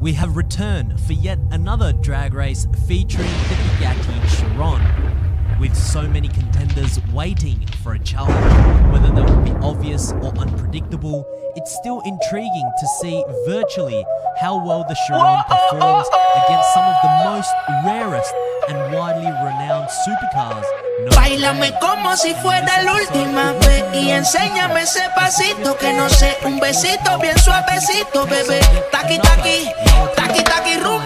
we have returned for yet another drag race featuring the Buggati Chiron. With so many contenders waiting for a challenge, whether they will be obvious or unpredictable, it's still intriguing to see virtually how well the Chiron performs against some of the most rarest and widely renowned supercars. Báilame como si fuera la última vez y enséñame ese pasito que no sé, un besito bien suavecito, bebé. Taki taki, taki taki rumba.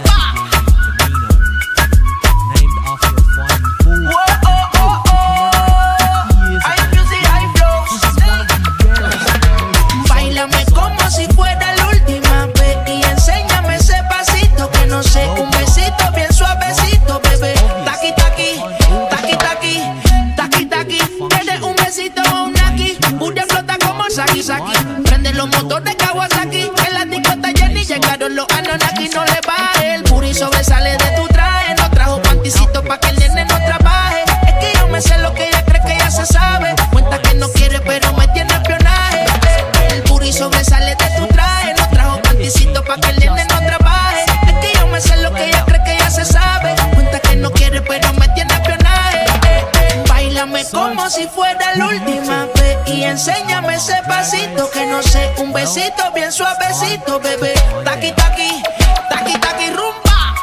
Prende los motores Kawasaki, en la discota Jenny llegaron los Anonaki, no le baje. El booty sobresale de tu traje, no trajo panticito pa' que el nene no trabaje. Es que yo me sé lo que ella cree que ella se sabe. Cuenta que no quiere pero me tiene espionaje. El booty sobresale de tu traje, no trajo panticito pa' que el nene no trabaje. Es que yo me sé lo que ella cree que ella se sabe. Cuenta que no quiere pero me tiene espionaje. Báilame como si fuera la última vez y enséñame ese pasito que no sé, un besito bien suavecito, bebé. Taki taki, taki taki rumba.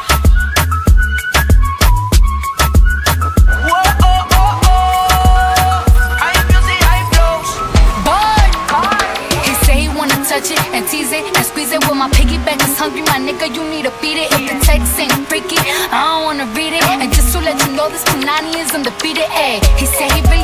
Touch it and tease it and squeeze it. When my piggyback is hungry, my nigga, you need to beat it. If the text ain't freaky, I don't wanna read it. And just to let you know, this Punani is undefeated. Ayy, he said he really